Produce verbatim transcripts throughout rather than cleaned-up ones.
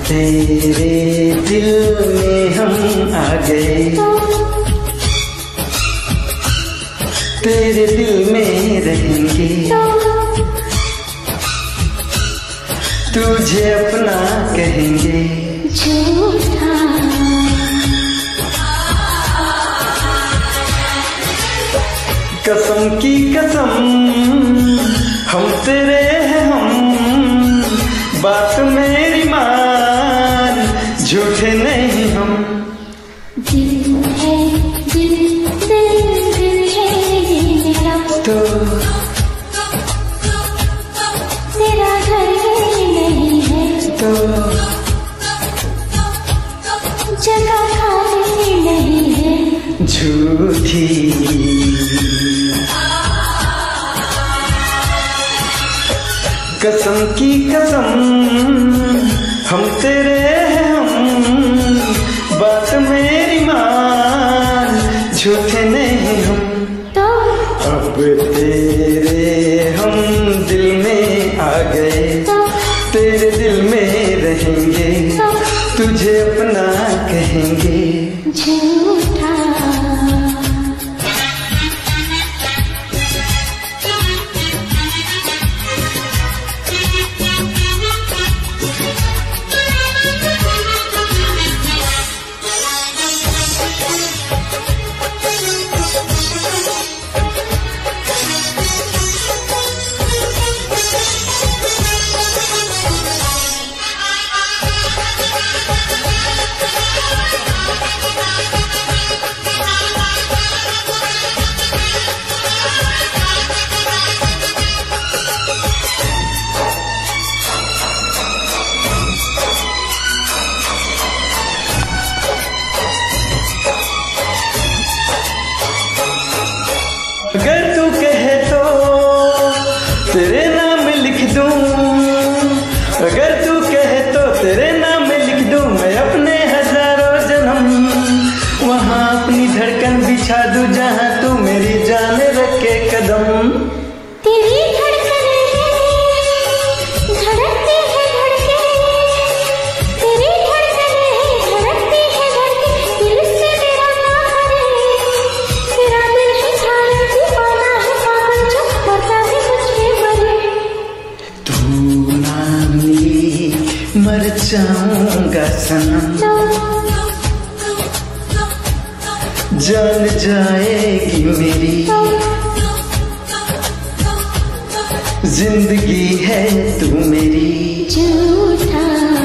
तेरे दिल में हम आ गए, तेरे दिल में रहेंगे, तुझे अपना कहेंगे। झूठा कसम की कसम हम तेरे हैं हम, बात मेरी मान, झूठे नहीं हम। दिल है दिल दिल दिल है मेरा, तो तेरा घर नहीं है, तो जगह खाली नहीं है। झूठी कसम की कसम हम तेरे हैं हम, बात मेरी मान, झूठे नहीं हम। तो अब तेरे हम दिल में आ गए, तो तेरे दिल में रहेंगे, तो तुझे अपना कहेंगे। झूठा अगर तू कहे तो तेरे नाम लिख दूं, अगर तू कहे तो तेरे नाम लिख दूं, मैं अपने हजारों जन्म वहां अपनी धड़कन बिछा दूं, जहां तू मेरी जान रखे कदम। तेरी धड़कन है धड़कती है धड़के, तेरी धड़कन है धड़कती है धड़के, दिल से मेरा ना करे, तेरा दिल है सारा दीवाना है पागल जो मरता है मुझे मरे। तू ना मिली मर जाऊंगा सनम, जान जाएगी मेरी जिंदगी है तू मेरी। झूठा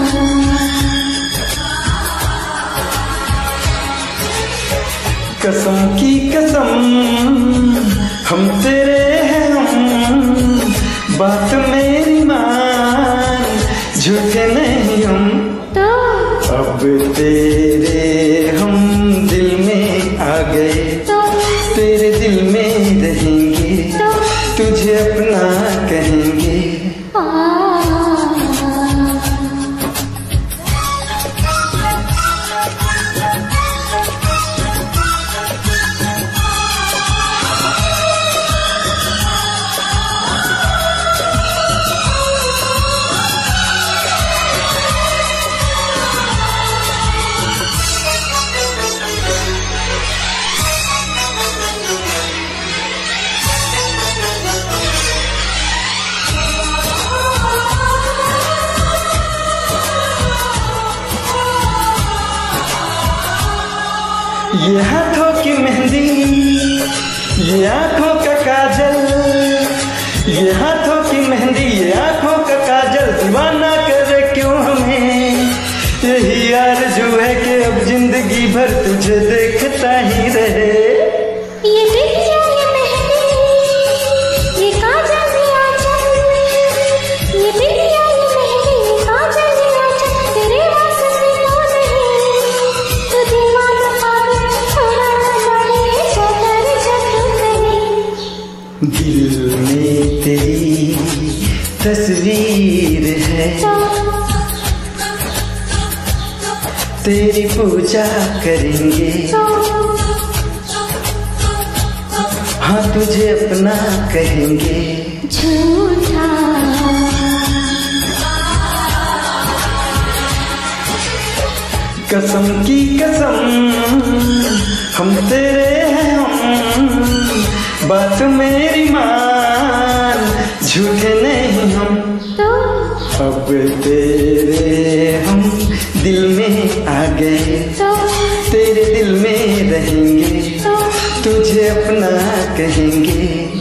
कसम की कसम हम तेरे हैं हम, बात मेरी मान, झूठे नहीं हम। तो अब तेरे हम दिल में आ गए, तो तेरे दिल में रहेंगे, तो तुझे अपना कहेंगे। ये हाथों की मेहंदी, ये आंखों का काजल, ये हाथों की मेहंदी, ये आंखों का काजल, दीवाना करे क्यों हमें। यही आरज़ू है कि अब जिंदगी भर तुझे देखता ही रहे। ये बिंदिया ये मेहंदी ये काजल ये आंचल, ये बिंदिया ये मेहंदी ये काजल ये आंचल, तेरे वास्ते तो नहीं, तू दीवाना पागल छोड़ा जाने चकर चक कहीं। दिल में तेरी तस्वीर है, तेरी पूजा करेंगे, हाँ तुझे अपना कहेंगे। झूठा कसम की कसम हम तेरे हैं हम, बात मेरी मान, झूठे नहीं हम। तो अब तेरे हम दिल में आ गए, तो तेरे दिल में रहेंगे, तो तुझे अपना कहेंगे।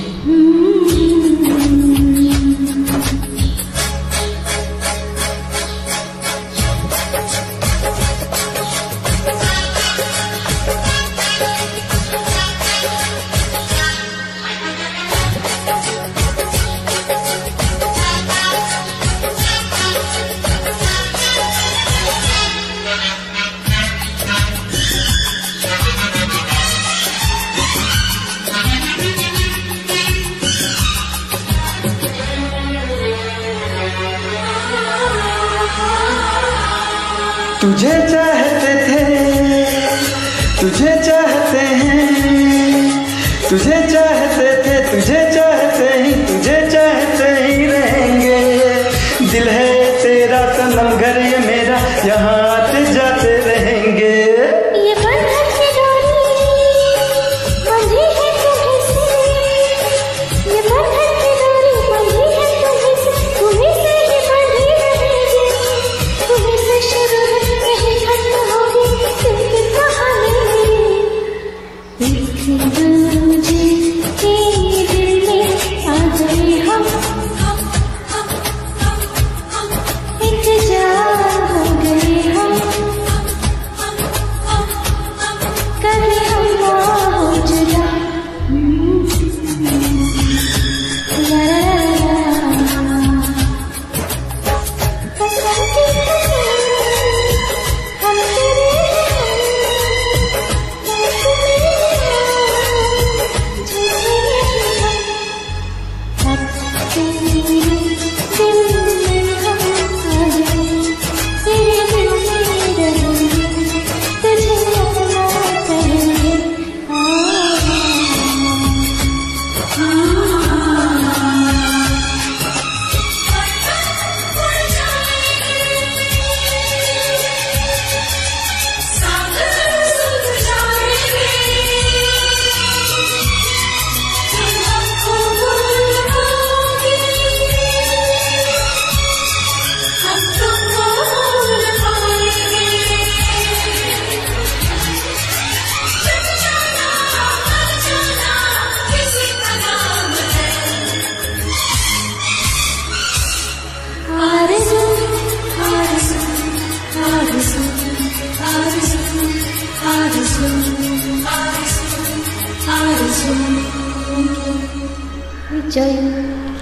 तुझे चाहते थे, तुझे चाहते हैं, तुझे चाहते थे, तुझे चाहते ही, तुझे चाहते ही रहेंगे। दिल है तेरा सनम, घर ये मेरा, यहाँ आते जाते रहेंगे। ये बंधन की डोरी बंधी है तुम्हीं से, ये बंधन की डोरी बंधी है तुम्हीं से, तुम्हीं से ही बंधी रहेंगे, तुम्हीं से शुरू है नहीं खत्म होगी दिल की कहानी। एक दूजे के दिल में आ गए हम, एक जान हो गए हम, कभी हम ना हो जुदा। ला ला ला ला। कसम की कसम हम तेरे हैं, बात मेरी मान, झूठे नहीं हम। अब तेरे दिल में हम आ गए, तेरे दिल में रहेंगे, तुझे अपना कहेंगे। आरज़ू आरज़ू आरज़ू आरज़ू आरज़ू आरज़ू आरज़ू जय